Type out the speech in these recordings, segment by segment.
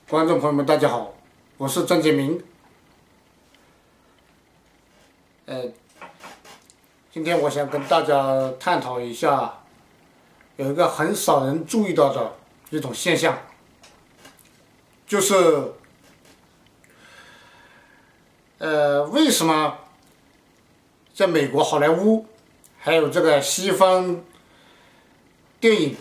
观众朋友们，大家好，我是郑杰明。今天我想跟大家探讨一下，有一个很少人注意到的一种现象，就是为什么在美国好莱坞，还有这个西方电影，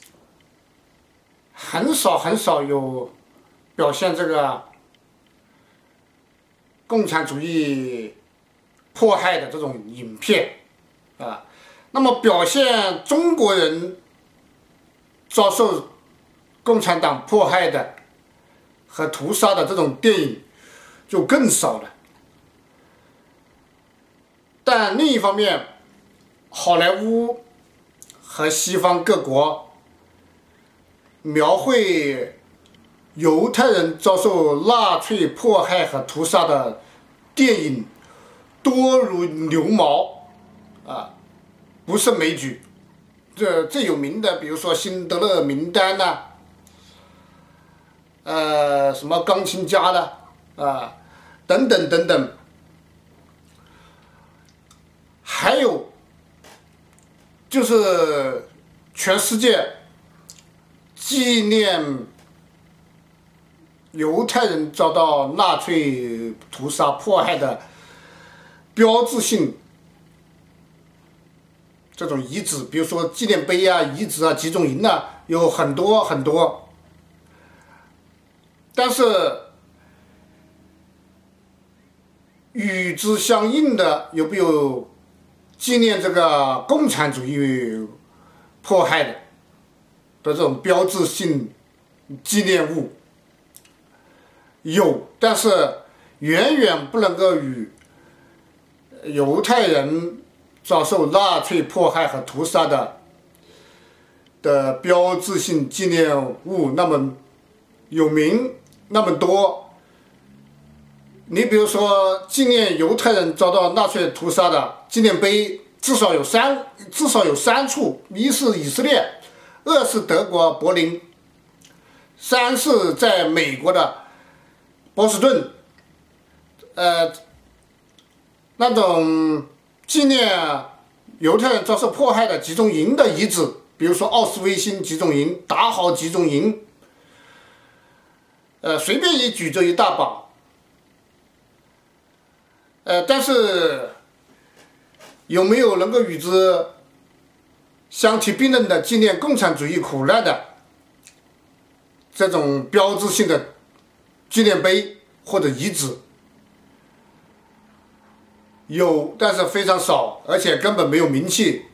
很少有表现这个共产主义迫害的这种影片啊？那么表现中国人遭受共产党迫害的和屠杀的这种电影就更少了。但另一方面，好莱坞和西方各国描绘犹太人遭受纳粹迫害和屠杀的电影多如牛毛啊，不胜枚举。最有名的，比如说《辛德勒名单》呐，什么钢琴家的等等等等，还有就是全世界纪念犹太人遭到纳粹屠杀迫害的标志性这种遗址，比如说纪念碑遗址集中营有很多很多。但是与之相应的有没有纪念这个共产主义迫害的这种标志性纪念物？有，但是远远不能够与犹太人遭受纳粹迫害和屠杀的标志性纪念物那么有名，那么多。你比如说，纪念犹太人遭到纳粹屠杀的纪念碑至少有三处，一是以色列，二是德国柏林，三是在美国的波士顿。那种纪念犹太人遭受迫害的集中营的遗址，比如说奥斯维辛集中营、达豪集中营，随便一举就一大把。但是有没有能够与之相提并论的纪念共产主义苦难的这种标志性的纪念碑或者遗址？有，但是非常少，而且根本没有名气。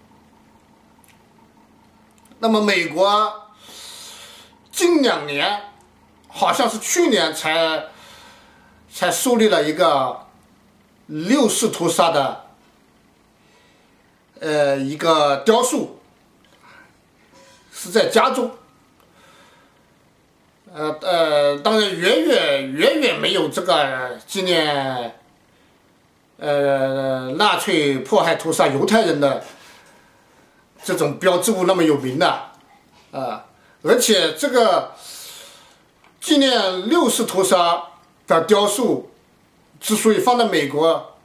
那么美国近2年，好像是去年才树立了一个六四屠杀的一个雕塑，是在加州。当然远远没有这个纪念纳粹迫害屠杀犹太人的这种标志物那么有名的而且这个纪念六四屠杀的雕塑之所以放在美国，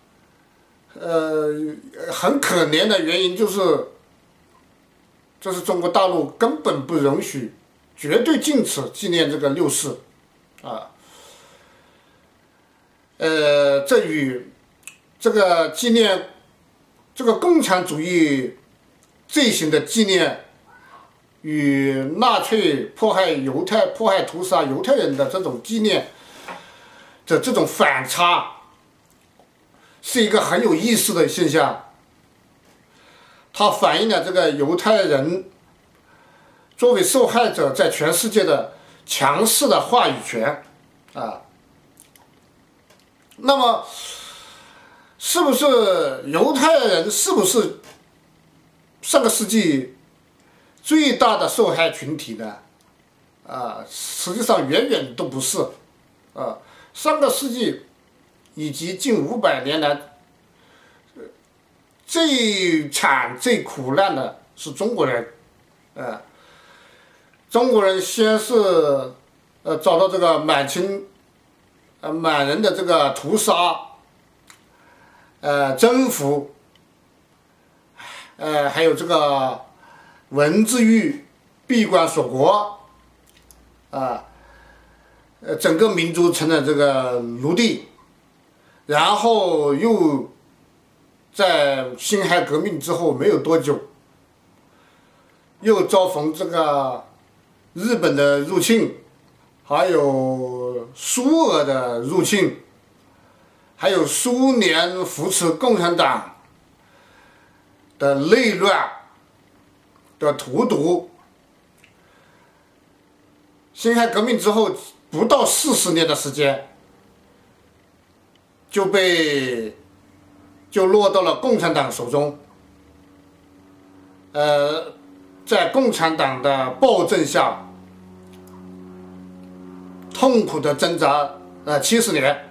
很可怜的原因就是中国大陆根本不允许，绝对禁止纪念这个六四这与这个纪念这个共产主义罪行的纪念与纳粹迫害屠杀犹太人的这种纪念的这种反差，是一个很有意思的现象。它反映了这个犹太人作为受害者在全世界的强势的话语权那么是不是犹太人是不是上个世纪最大的受害群体呢？实际上远远都不是。上个世纪以及近500年来，最惨最苦难的是中国人。中国人先是遭到这个满人的这个屠杀，征服，还有这个文字狱闭关锁国，整个民族成了这个奴隶，然后又在辛亥革命之后没有多久，又遭逢这个日本的入侵，还有苏俄的入侵，还有苏联扶持共产党的内乱的荼毒。辛亥革命之后不到40年的时间，就落到了共产党手中。在共产党的暴政下，痛苦的挣扎70年，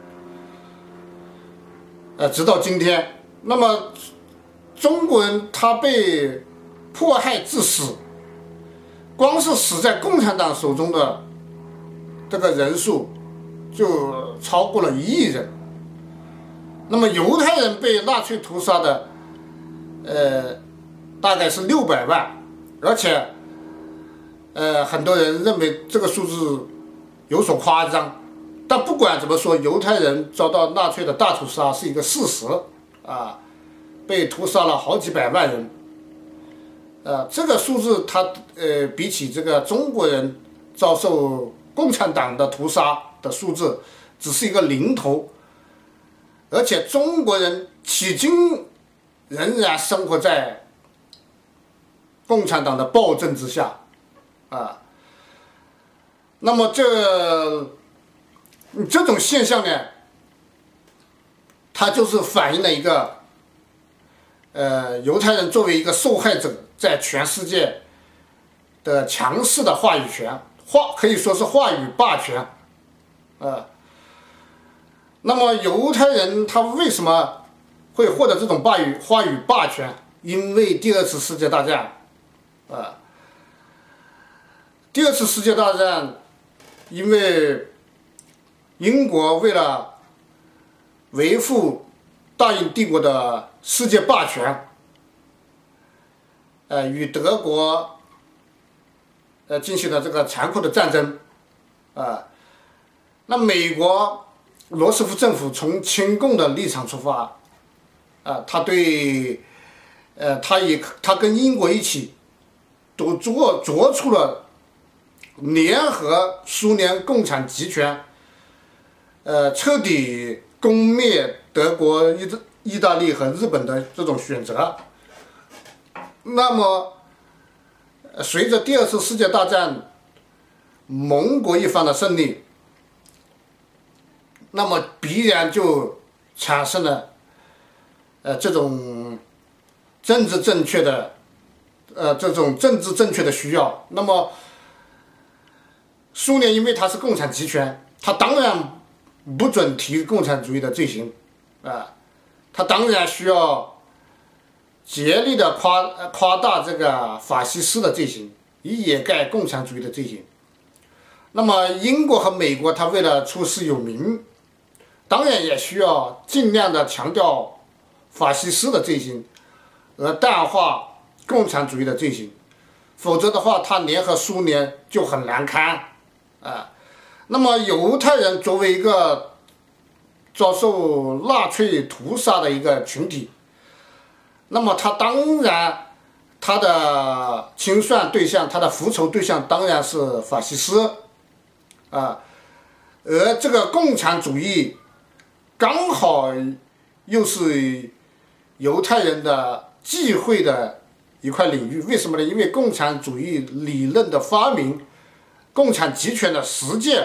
直到今天。那么中国人他被迫害致死，光是死在共产党手中的这个人数就超过了1亿人。那么犹太人被纳粹屠杀的大概是600万，而且很多人认为这个数字有所夸张，但不管怎么说，犹太人遭到纳粹的大屠杀是一个事实被屠杀了好几百万人。这个数字它比起这个中国人遭受共产党的屠杀的数字只是一个零头，而且中国人迄今仍然生活在共产党的暴政之下那么这种现象呢，它就是反映了一个犹太人作为一个受害者，在全世界的强势的话语权，可以说是话语霸权那么犹太人他为什么会获得这种话语霸权？因为第2次世界大战第2次世界大战，因为英国为了维护大英帝国的世界霸权，与德国进行了这个残酷的战争那美国罗斯福政府从亲共的立场出发他跟英国一起都做出了联合苏联共产集权彻底攻灭德国、意大利和日本的这种选择。那么随着第2次世界大战盟国一方的胜利，那么必然就产生了这种政治正确的需要。那么苏联因为它是共产集权，它当然不准提共产主义的罪行它当然需要竭力的夸大这个法西斯的罪行，以掩盖共产主义的罪行。那么英国和美国它为了出师有名，当然也需要尽量的强调法西斯的罪行，而淡化共产主义的罪行，否则的话它联合苏联就很难堪那么犹太人作为一个遭受纳粹屠杀的一个群体，那么他当然他的清算对象，他的复仇对象当然是法西斯而这个共产主义刚好又是犹太人的忌讳的一块领域。为什么呢？因为共产主义理论的发明，共产集权的实践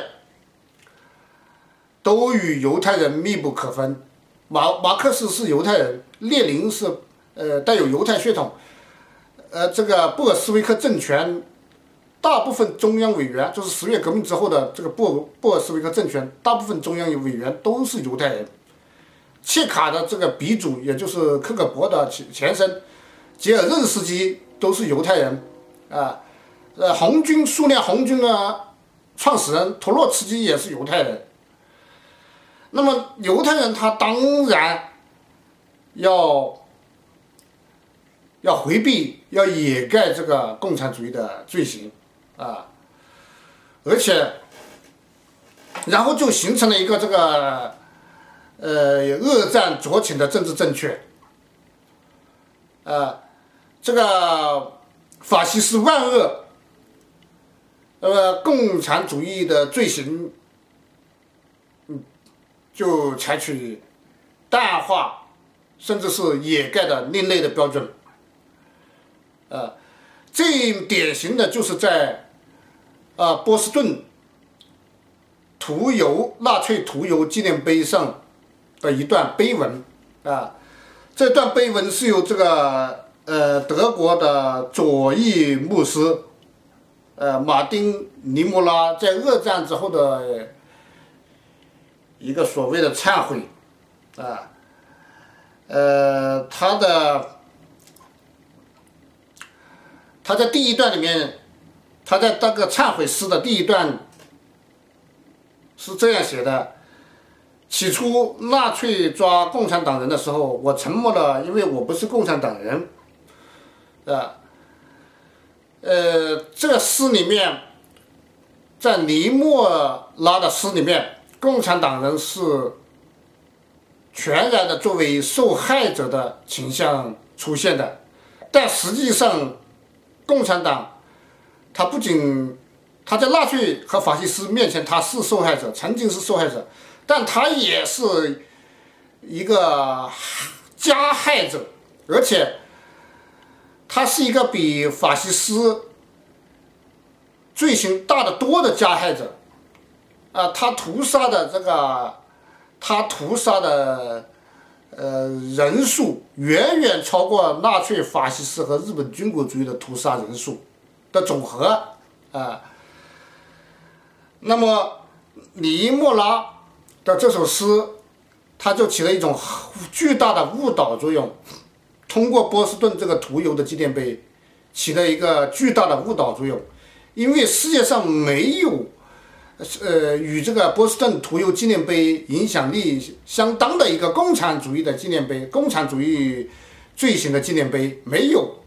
都与犹太人密不可分。马克思是犹太人，列宁是带有犹太血统，这个布尔什维克政权大部分中央委员，就是10月革命之后的这个布尔什维克政权，大部分中央委员都是犹太人。切卡的这个鼻祖，也就是克格勃的前身吉尔任斯基都是犹太人苏联红军呢， 创始人托洛茨基也是犹太人。那么犹太人他当然要回避、要掩盖这个共产主义的罪行啊，而且然后就形成了一个这个恶战酌情的政治正确。这个法西斯万恶，共产主义的罪行，就采取淡化甚至是掩盖的另类的标准。最典型的就是在波士顿纳粹屠犹纪念碑上的一段碑文啊。这段碑文是由这个德国的左翼牧师马丁尼莫拉在二战之后的一个所谓的忏悔啊。他在第一段里面，他在这个忏悔诗的第一段是这样写的：起初纳粹抓共产党人的时候，我沉默了，因为我不是共产党人。这个诗里面，在尼莫拉的诗里面，共产党人是全然的作为受害者的倾向出现的，但实际上，共产党他不仅他在纳粹和法西斯面前他是受害者，曾经是受害者，但他也是一个加害者，而且他是一个比法西斯罪行大得多的加害者。他屠杀的人数远远超过纳粹、法西斯和日本军国主义的屠杀人数的总和那么尼莫拉的这首诗，它就起了一种巨大的误导作用。通过波士顿这个屠犹的纪念碑，起了一个巨大的误导作用，因为世界上没有与这个波士顿屠犹纪念碑影响力相当的一个共产主义的纪念碑，共产主义罪行的纪念碑没有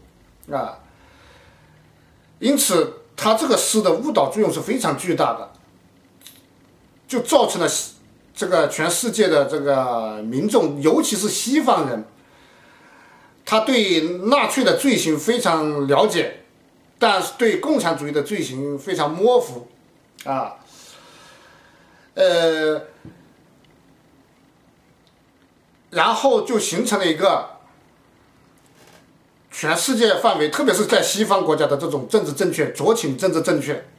因此它这个诗的误导作用是非常巨大的，就造成了这个全世界的这个民众，尤其是西方人，他对纳粹的罪行非常了解，但是对共产主义的罪行非常模糊然后就形成了一个全世界范围，特别是在西方国家的这种政治正确，酌情政治正确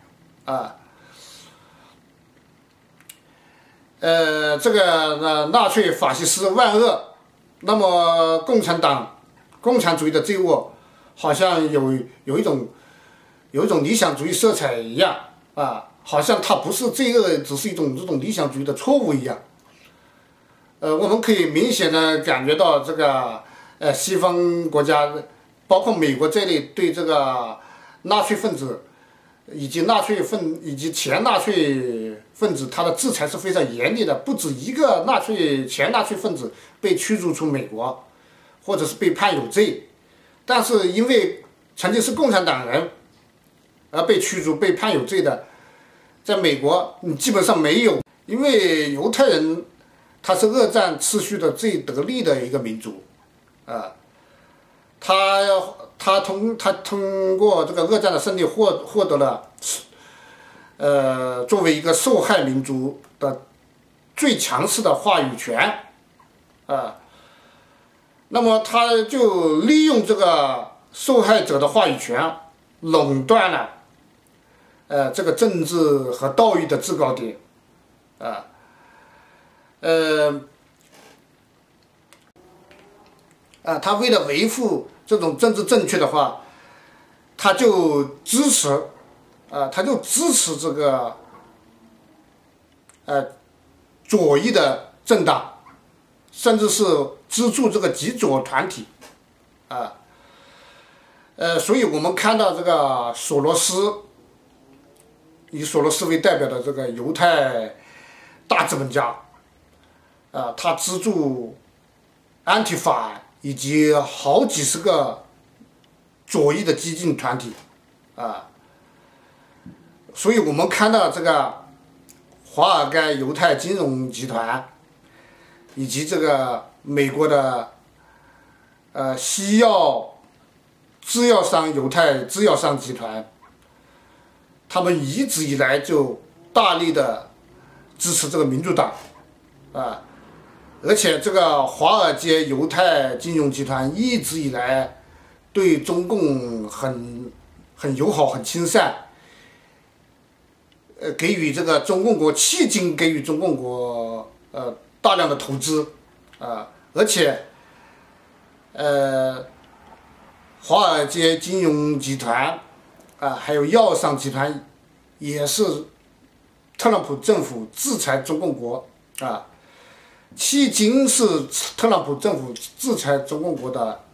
这个纳粹法西斯万恶，那么共产主义的罪恶好像有一种理想主义色彩一样好像它不是罪恶，只是一种这种理想主义的错误一样。我们可以明显的感觉到这个西方国家，包括美国在内，对这个纳粹分子以及前纳粹分子，他的制裁是非常严厉的。不止一个前纳粹分子被驱逐出美国，或者是被判有罪，但是因为曾经是共产党人而被驱逐、被判有罪的，在美国基本上没有。因为犹太人他是二战秩序的最得力的一个民族他通过这个二战的胜利获得了作为一个受害民族的最强势的话语权那么他就利用这个受害者的话语权，垄断了这个政治和道义的制高点他为了维护这种政治正确的话，他就支持这个左翼的政党，甚至是资助这个极左团体所以我们看到这个索罗斯以索罗斯为代表的这个犹太大资本家，他资助安提法以及好几十个左翼的激进团体，所以我们看到这个华尔街犹太金融集团，以及这个美国的西药制药商犹太制药商集团，他们一直以来就大力的支持这个民主党，而且这个华尔街犹太金融集团一直以来对中共很友好、很亲善，给予这个中共国迄今给予中共国大量的投资，而且华尔街金融集团还有药商集团也是特朗普政府制裁中共国迄今是特朗普政府制裁中共国的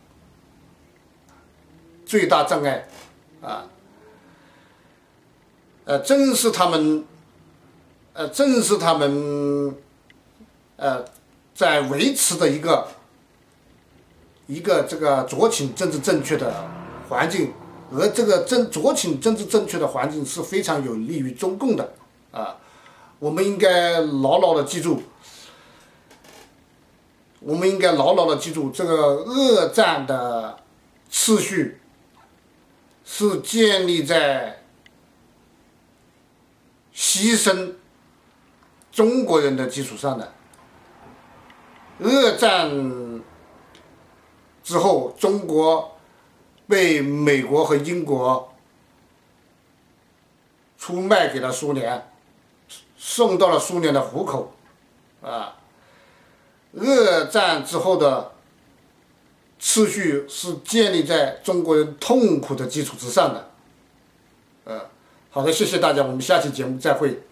最大障碍正是他们在维持的一个这个左倾政治正确的环境，而这个左倾政治正确的环境是非常有利于中共的我们应该牢牢的记住，这个恶战的次序是建立在牺牲中国人的基础上的。恶战之后，中国被美国和英国出卖给了苏联，送到了苏联的虎口恶战之后的次序是建立在中国人痛苦的基础之上的好的，谢谢大家，我们下期节目再会。